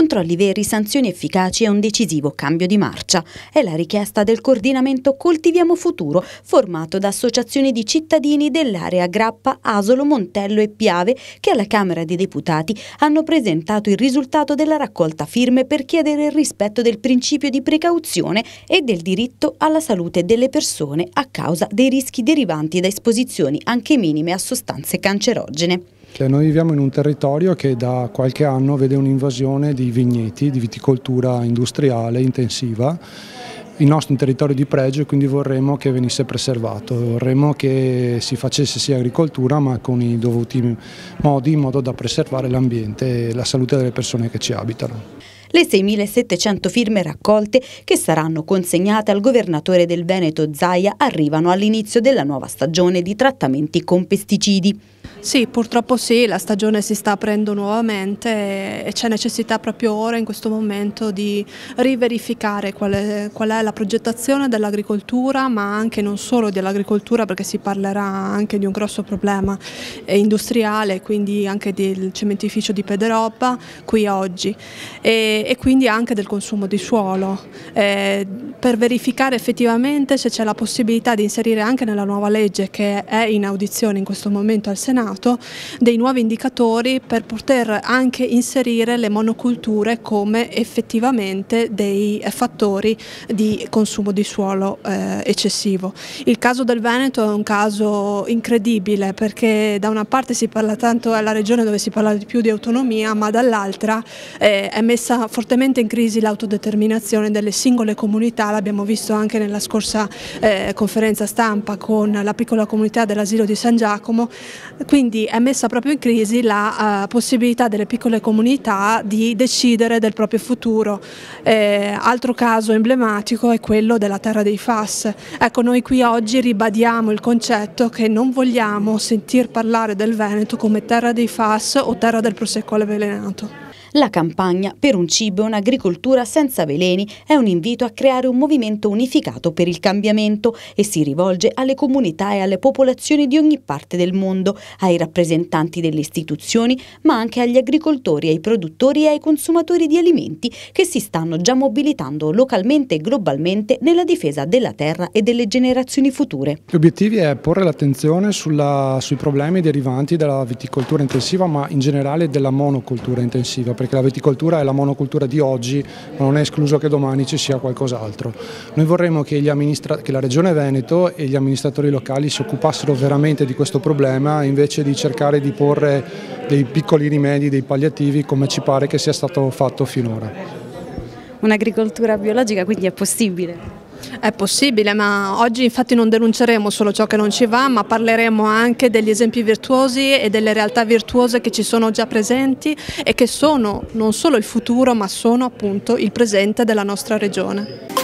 Controlli veri, sanzioni efficaci e un decisivo cambio di marcia. È la richiesta del coordinamento Coltiviamo Futuro, formato da associazioni di cittadini dell'area Grappa, Asolo, Montello e Piave, che alla Camera dei Deputati hanno presentato il risultato della raccolta firme per chiedere il rispetto del principio di precauzione e del diritto alla salute delle persone a causa dei rischi derivanti da esposizioni anche minime a sostanze cancerogene. Noi viviamo in un territorio che da qualche anno vede un'invasione di vigneti, di viticoltura industriale intensiva. Il nostro è un territorio di pregio e quindi vorremmo che venisse preservato, vorremmo che si facesse sia agricoltura ma con i dovuti modi in modo da preservare l'ambiente e la salute delle persone che ci abitano. Le 6.700 firme raccolte, che saranno consegnate al governatore del Veneto Zaia, arrivano all'inizio della nuova stagione di trattamenti con pesticidi. Sì, purtroppo sì, la stagione si sta aprendo nuovamente e c'è necessità proprio ora, in questo momento, di riverificare qual è la progettazione dell'agricoltura, ma anche non solo dell'agricoltura, perché si parlerà anche di un grosso problema industriale, quindi anche del cementificio di Pederobba qui oggi e quindi anche del consumo di suolo, per verificare effettivamente se c'è la possibilità di inserire anche nella nuova legge, che è in audizione in questo momento al Senato, dei nuovi indicatori per poter anche inserire le monoculture come effettivamente dei fattori di consumo di suolo eccessivo. Il caso del Veneto è un caso incredibile, perché da una parte si parla tanto, è la regione dove si parla di più di autonomia, ma dall'altra è messa fortemente in crisi l'autodeterminazione delle singole comunità. L'abbiamo visto anche nella scorsa conferenza stampa con la piccola comunità dell'asilo di San Giacomo. Quindi è messa proprio in crisi la possibilità delle piccole comunità di decidere del proprio futuro. Altro caso emblematico è quello della terra dei FAS. Ecco, noi qui oggi ribadiamo il concetto che non vogliamo sentir parlare del Veneto come terra dei FAS o terra del prosecco avvelenato. La campagna per un cibo e un'agricoltura senza veleni è un invito a creare un movimento unificato per il cambiamento e si rivolge alle comunità e alle popolazioni di ogni parte del mondo, ai rappresentanti delle istituzioni, ma anche agli agricoltori, ai produttori e ai consumatori di alimenti che si stanno già mobilitando localmente e globalmente nella difesa della terra e delle generazioni future. Gli obiettivi è porre l'attenzione sui problemi derivanti dalla viticoltura intensiva, ma in generale della monocultura intensiva, perché la viticoltura è la monocultura di oggi, ma non è escluso che domani ci sia qualcos'altro. Noi vorremmo che la Regione Veneto e gli amministratori locali si occupassero veramente di questo problema, invece di cercare di porre dei piccoli rimedi, dei palliativi, come ci pare che sia stato fatto finora. Un'agricoltura biologica quindi è possibile? È possibile, ma oggi infatti non denunceremo solo ciò che non ci va, ma parleremo anche degli esempi virtuosi e delle realtà virtuose che ci sono già presenti e che sono non solo il futuro, ma sono appunto il presente della nostra regione.